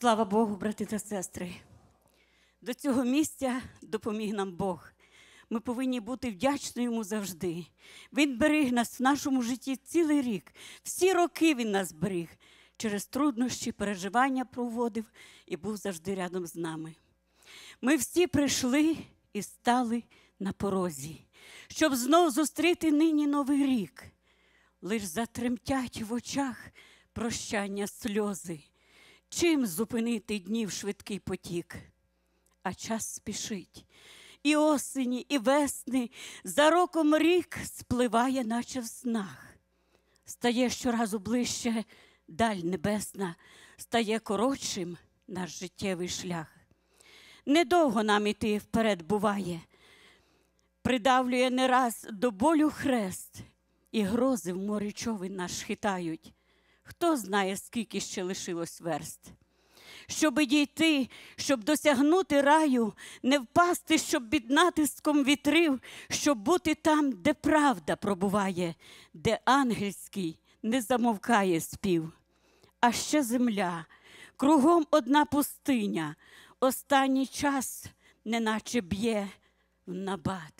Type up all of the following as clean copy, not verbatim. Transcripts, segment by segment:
Слава Богу, брати та сестри! До цього місця допоміг нам Бог. Ми повинні бути вдячні Йому завжди. Він беріг нас в нашому житті цілий рік. Всі роки Він нас беріг. Через труднощі, переживання проводив і був завжди рядом з нами. Ми всі прийшли і стали на порозі, щоб знов зустріти нині новий рік. Лиш затремтять в очах прощання сльози. Чим зупинити днів швидкий потік? А час спішить. І осені, і весни, за роком рік спливає, наче в снах. Стає щоразу ближче даль небесна, стає коротшим наш життєвий шлях. Недовго нам іти вперед буває, придавлює не раз до болю хрест, і грози в морі човен наш хитають. Хто знає, скільки ще лишилось верст? Щоби дійти, щоб досягнути раю, не впасти, щоб під натиском вітрів, щоб бути там, де правда пробуває, де ангельський не замовкає спів. А ще земля, кругом одна пустиня, останній час неначе б'є в набат.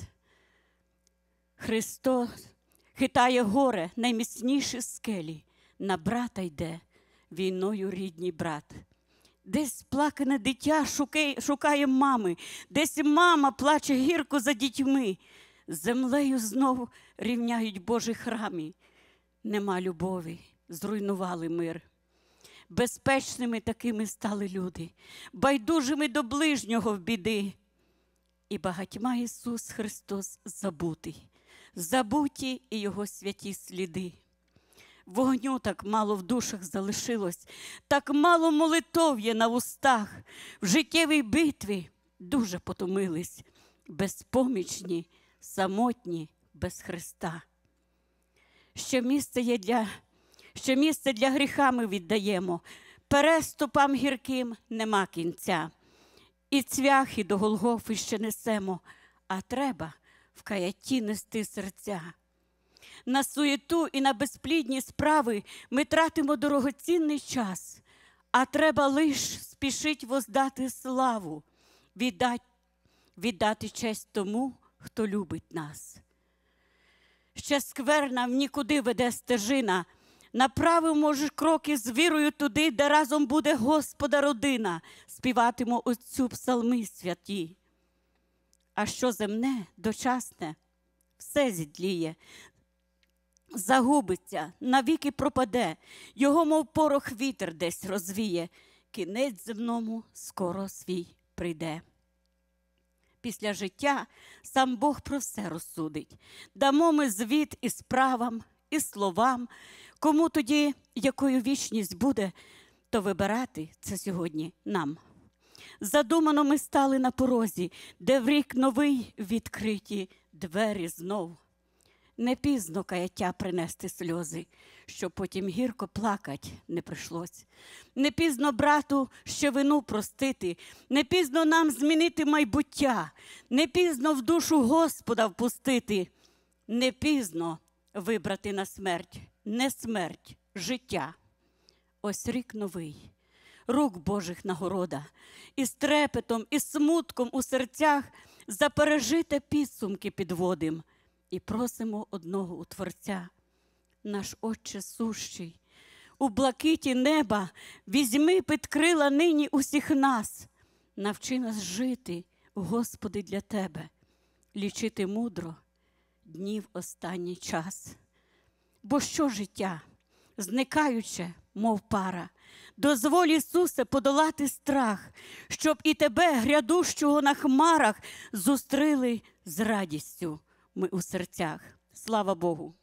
Христос хитає горе, найміцніші скелі, на брата йде війною рідній брат. Десь плакане дитя шукає мами, десь мама плаче гірко за дітьми. З землею знову рівняють Божі храми. Нема любові, зруйнували мир. Безпечними такими стали люди, байдужими до ближнього в біди. І багатьма Ісус Христос забутий, забуті і Його святі сліди. Вогню так мало в душах залишилось, так мало молитов'я на устах. В життєвій битві дуже потомились, безпомічні, самотні, без Христа. Ще місце для гріха ми віддаємо, переступам гірким нема кінця. І цвяхи до Голгофи ще несемо, а треба в каятті нести серця. На суєту і на безплідні справи ми тратимо дорогоцінний час, а треба лиш спішить воздати славу, віддати честь тому, хто любить нас. Ще скверна в нікуди веде стежина, направив, можеш, кроки з вірою туди, де разом буде Господа родина, співатимо Отцю псалми святі. А що земне, дочасне, все зітліє, загубиться, навіки пропаде, його, мов порох, вітер десь розвіє, кінець земному скоро свій прийде. Після життя сам Бог про все розсудить. Дамо ми звіт і справам, і словам. Кому тоді, якою вічність буде, то вибирати це сьогодні нам. Задумано ми стали на порозі, де в рік новий відкриті двері знов. Не пізно каяття принести сльози, щоб потім гірко плакать не прийшлось. Не пізно брату ще вину простити, не пізно нам змінити майбуття, не пізно в душу Господа впустити, не пізно вибрати на смерть, не смерть, життя. Ось рік новий, рук Божих нагорода, і з трепетом, і смутком у серцях за пережите підсумки підводим. І просимо одного у Творця, наш Отче сущий, у блакиті неба візьми під крила нині усіх нас, навчи нас жити, Господи, для Тебе, лічити мудро днів останній час. Бо що життя, зникаюче, мов пара, дозволь, Ісусе, подолати страх, щоб і Тебе, грядущого на хмарах, зустріли з радістю ми у серцях. Слава Богу!